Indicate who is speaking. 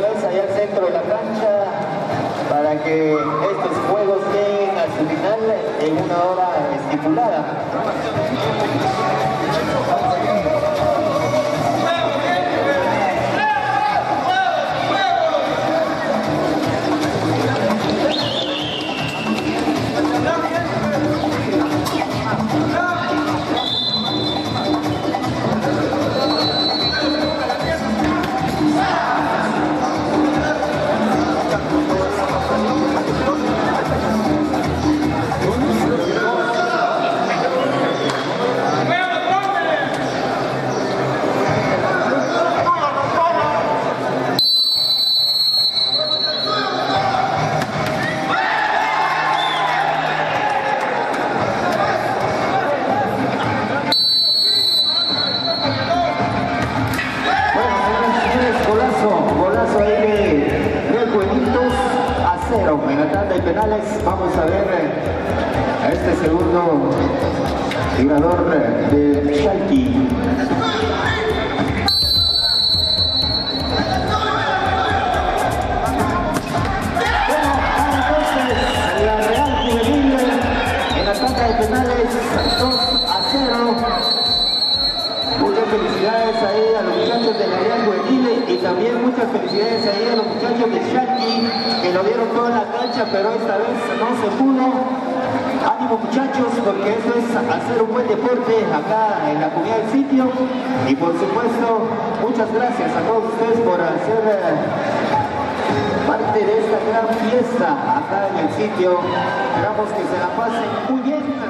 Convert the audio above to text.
Speaker 1: vez allá al centro de la cancha para que estos juegos lleguen a su final en una hora estipulada. En la tanda de penales vamos a ver a este segundo tirador de Shalky. La Real Juvenil en la tanda de penales 2-0. Muchas felicidades ahí a los muchachos de la Real Juvenil y también muchas felicidades ahí a los muchachos de Shalky que lo dieron toda la cancha, pero esta vez no se pudo. Ánimo muchachos, porque esto es hacer un buen deporte acá en la comunidad del sitio. Y por supuesto, muchas gracias a todos ustedes por hacer parte de esta gran fiesta acá en el sitio. Esperamos que se la pasen muy bien.